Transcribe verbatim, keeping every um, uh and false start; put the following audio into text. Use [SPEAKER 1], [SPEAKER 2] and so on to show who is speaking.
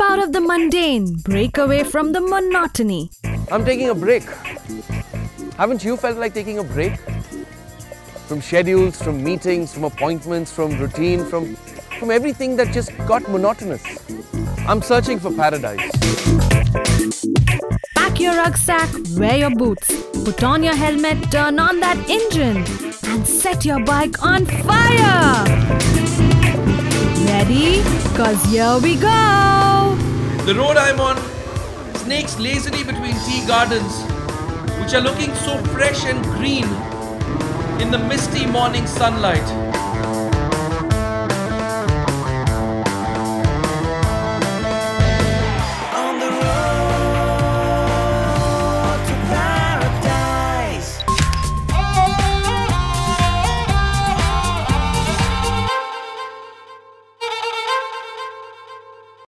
[SPEAKER 1] out of the mundane, break away from the monotony.
[SPEAKER 2] I'm taking a break. Haven't you felt like taking a break? From schedules, from meetings, from appointments, from routine, from, from everything that just got monotonous. I'm searching for paradise.
[SPEAKER 1] Pack your rucksack, wear your boots, put on your helmet, turn on that engine, and set your bike on fire! Ready? Cause here we go!
[SPEAKER 3] The road I'm on snakes lazily between tea gardens, which are looking so fresh and green in the misty morning sunlight.